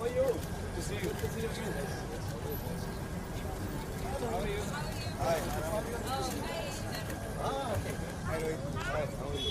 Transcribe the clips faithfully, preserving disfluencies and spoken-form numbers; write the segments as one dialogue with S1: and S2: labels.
S1: are you? Good to see you. Good to see you too. How are you? Hi. Ah, okay. Hi, Rohit. Hi. How are you?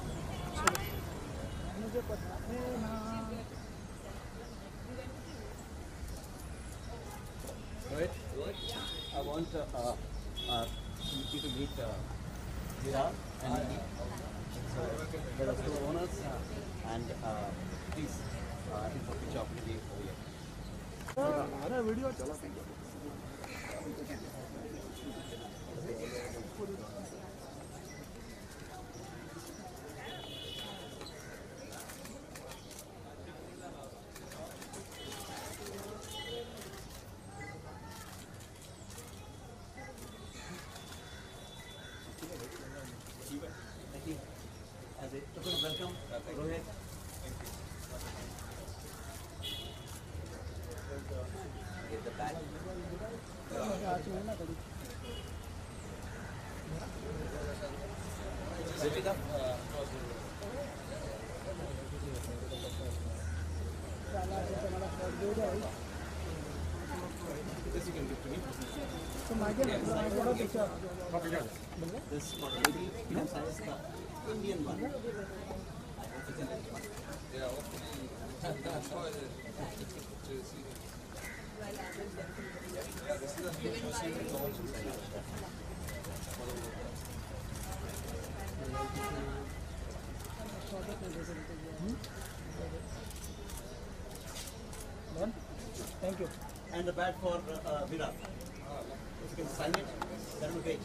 S1: Rohit, I want uh, uh, uh, you to meet uh, Viral and me. So, there are two owners uh, and uh, please, uh, for picture opportunity over here. अरे video चला As a token of welcome, Rohit. Get the bag. Zip it up. This you can give to me. So, my dear, what a picture. This for lady, and size the Indian one. I hope it's in this one. Yeah, that's why it is. Yeah, this is a huge receiving launch. Done? Thank you. And the bag for uh, Viral. If you can sign it, that will be great.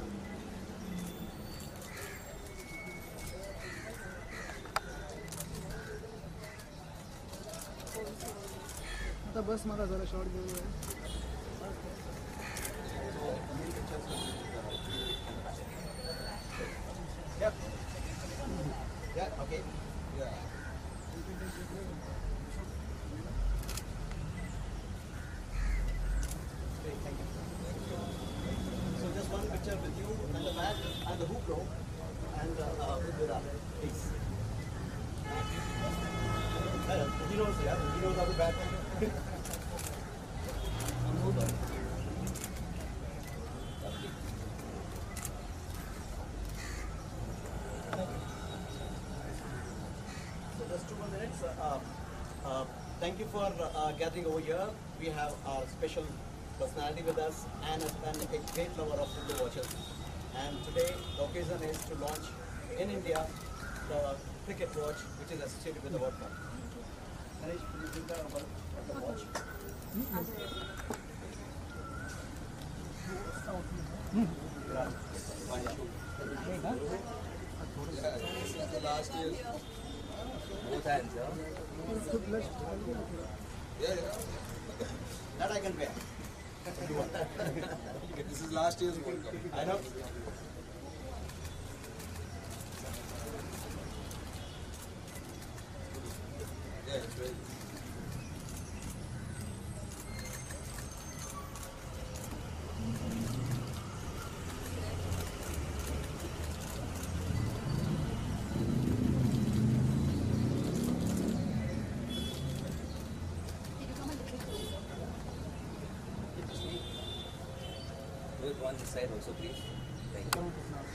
S1: आता बस मला जरा shot घेऊ आहे. Yep. Yeah, okay. Yeah. Great, thank you. So just one picture with you and the bag and the hoop rope and uh, uh, with Viral, please. He knows, yeah, he knows how to bat. So just two more minutes. Uh, uh, thank you for uh, gathering over here. We have our special personality with us and a, and a great lover of football watches. And today the occasion is to launch in India the cricket watch, which is associated with the World Cup. Manish, can you bring the, the watch? Yeah, this is the last year. Both hands, yeah? Yeah, yeah. That I can bear. This is last year's World Cup. I know. Yeah, it's great. Rohit, one side also, please. Thank you.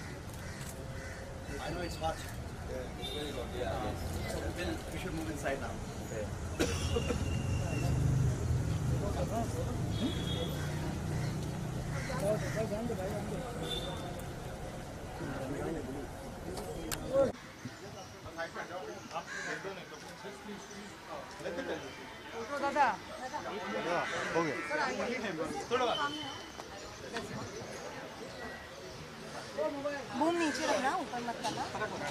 S1: I know it's hot. Yeah, it's very hot. Yeah. Yes. So we'll, we should move inside now. Okay.
S2: दादा
S1: हो गया
S2: boom नीचे रखना, ऊपर मत करना।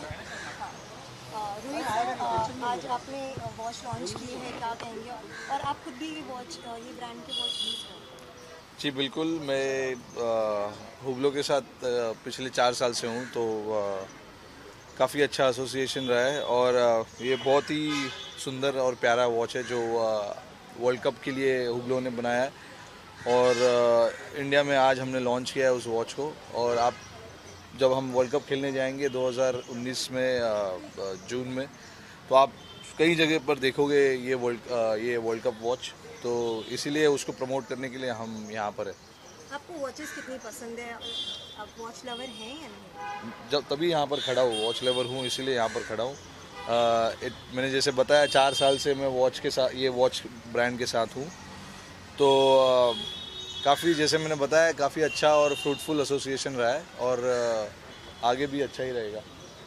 S2: रोहित, आज आपने वॉच लॉन्च की है, क्या कहेंगे? और आप खुद भी ये वॉच, ये ब्रांड के वॉच यूज़ करते हैं?
S3: जी बिल्कुल, मैं हुबलो के साथ पिछले चार साल से हूँ, तो काफ़ी अच्छा एसोसिएशन रहा है और ये बहुत ही सुंदर और प्यारा वॉच है जो वर्ल्ड कप के लिए हुबलो ने बनाया है और इंडिया में आज हमने लॉन्च किया है उस वॉच को। और आप जब हम वर्ल्ड कप खेलने जाएंगे दो हज़ार उन्नीस में जून में, तो आप कई जगह पर देखोगे ये वर्ल्ड ये वर्ल्ड कप वॉच, तो इसीलिए उसको प्रमोट करने के लिए हम यहाँ पर है।
S2: आपको वॉचेस कितनी पसंद है? आप वॉच लवर हैं या नहीं?
S3: जब तभी यहाँ पर खड़ा हूँ, वॉच लेवर हूँ इसीलिए यहाँ पर खड़ा हूँ। uh, मैंने जैसे बताया चार साल से मैं वॉच के साथ ये वॉच ब्रांड के साथ हूँ, तो uh, काफ़ी जैसे मैंने बताया काफ़ी अच्छा और फ्रूटफुल एसोसिएशन रहा है और uh, आगे भी अच्छा ही रहेगा।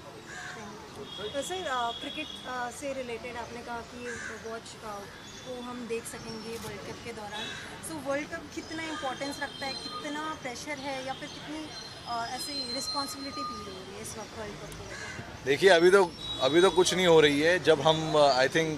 S2: तो सर क्रिकेट से रिलेटेड आपने कहा कि वॉच को हम देख सकेंगे वर्ल्ड कप के दौरान। सो वर्ल्ड कप कितना इम्पोर्टेंस रखता है, कितना प्रेशर है या फिर कितनी uh, ऐसी रिस्पॉन्सिबिलिटी फील हो रही है इस वक्त वर्ल्ड कप को लेकर?
S3: देखिए अभी तो अभी तो कुछ नहीं हो रही है। जब हम आई थिंक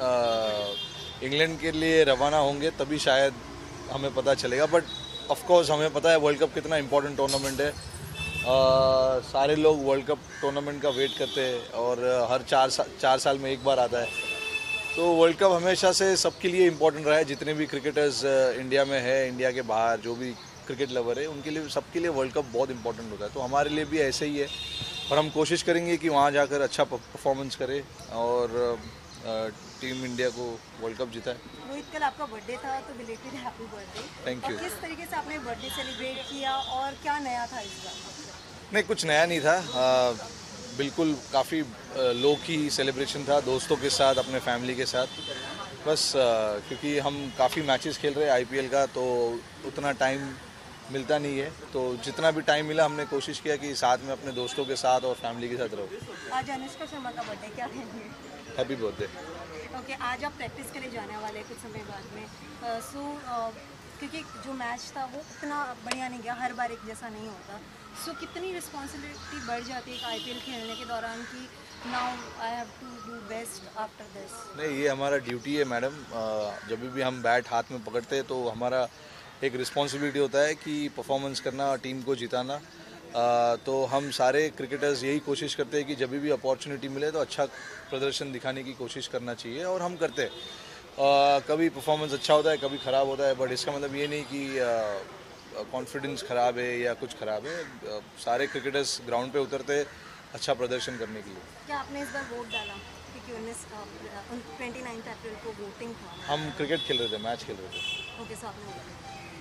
S3: इंग्लैंड के लिए रवाना होंगे तभी शायद हमें पता चलेगा, बट ऑफ कोर्स हमें पता है वर्ल्ड कप कितना इम्पोर्टेंट टूर्नामेंट है। Uh, सारे लोग वर्ल्ड कप टूर्नामेंट का वेट करते हैं और uh, हर चार सा, चार साल में एक बार आता है, तो वर्ल्ड कप हमेशा से सबके लिए इम्पोर्टेंट रहा है। जितने भी क्रिकेटर्स uh, इंडिया में है, इंडिया के बाहर जो भी क्रिकेट लवर है, उनके लिए सबके लिए वर्ल्ड कप बहुत इंपॉर्टेंट होता है। तो हमारे लिए भी ऐसे ही है और हम कोशिश करेंगे कि वहाँ जाकर अच्छा परफॉर्मेंस करें और टीम इंडिया को वर्ल्ड कप जिताए।
S2: रोहित, कल आपका बर्थडे था, तो belated happy birthday.
S3: Thank you.
S2: किस तरीके से आपने बर्थडे सेलिब्रेट किया और क्या नया था इस बार?
S3: नहीं, कुछ नया नहीं था, आ, बिल्कुल काफ़ी लो की सेलिब्रेशन था, दोस्तों के साथ, अपने फैमिली के साथ। बस आ, क्योंकि हम काफ़ी मैचेस खेल रहे हैं आईपीएल का, तो उतना टाइम मिलता नहीं है, तो जितना भी टाइम मिला हमने कोशिश किया कि साथ में अपने दोस्तों के साथ और फैमिली के साथ रहो।
S2: आज अनुष्का शर्मा का बर्थडे, क्या कहेंगे?
S3: Happy birthday.
S2: ओके, आज आप प्रैक्टिस के लिए जाने वाले हैं कुछ समय बाद में। सो क्योंकि जो मैच था वो इतना बढ़िया नहीं गया, हर बार एक जैसा नहीं होता। सो so, कितनी रिस्पॉन्सिबिलिटी बढ़ जाती है एक आईपीएल खेलने के दौरान कि now I have to do best after this? नहीं,
S3: ये हमारा ड्यूटी है मैडम। जब भी हम बैट हाथ में पकड़ते हैं तो हमारा एक रिस्पॉन्सिबिलिटी होता है कि परफॉर्मेंस करना, टीम को जिताना। आ, तो हम सारे क्रिकेटर्स यही कोशिश करते हैं कि जब भी अपॉर्चुनिटी मिले तो अच्छा प्रदर्शन दिखाने की कोशिश करना चाहिए, और हम करते हैं। आ, कभी परफॉर्मेंस अच्छा होता है, कभी ख़राब होता है, बट इसका मतलब ये नहीं कि कॉन्फिडेंस ख़राब है या कुछ ख़राब है। आ, सारे क्रिकेटर्स ग्राउंड पे उतरते हैं अच्छा प्रदर्शन करने के लिए।
S2: क्या आपने इस बार वोट डाला? क्योंकि उन्नीस ट्वेंटी नाइन्थ अप्रैल को वोटिंग था।
S3: हम क्रिकेट खेल रहे थे, मैच खेल रहे थे।
S2: ओके, सो आपने वोट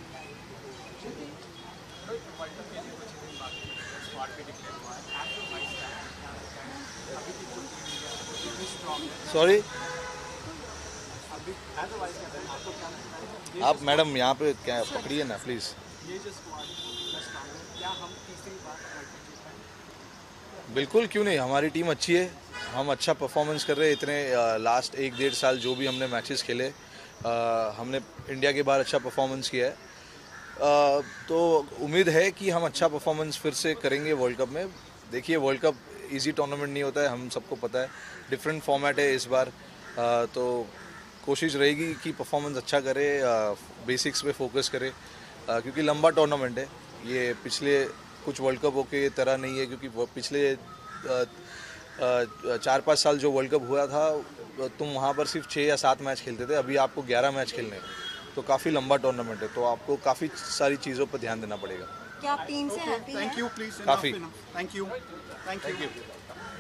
S3: सॉरी, आप मैडम यहाँ पे क्या पकड़िए ना प्लीज़। बिल्कुल, क्यों नहीं, हमारी टीम अच्छी है, हम अच्छा परफॉर्मेंस कर रहे हैं। इतने लास्ट एक डेढ़ साल जो भी हमने मैचेस खेले, आ, हमने इंडिया के बाहर अच्छा परफॉर्मेंस किया है। आ, तो उम्मीद है कि हम अच्छा परफॉर्मेंस फिर से करेंगे वर्ल्ड कप में। देखिए, वर्ल्ड कप इजी टूर्नामेंट नहीं होता है, हम सबको पता है, डिफरेंट फॉर्मेट है इस बार। आ, तो कोशिश रहेगी कि परफॉर्मेंस अच्छा करे, बेसिक्स पे फोकस करे, आ, क्योंकि लंबा टूर्नामेंट है ये। पिछले कुछ वर्ल्ड कपों के तरह नहीं है, क्योंकि पिछले आ, आ, चार पाँच साल जो वर्ल्ड कप हुआ था, तुम वहाँ पर सिर्फ छः या सात मैच खेलते थे, अभी आपको ग्यारह मैच खेलने हैं, तो काफ़ी लंबा टूर्नामेंट है, तो आपको काफ़ी सारी चीज़ों पर ध्यान देना पड़ेगा।
S2: क्या आप टीम से हैप्पी हैं?
S1: Thank you, please.
S3: काफ़ी।
S1: Thank you, thank you.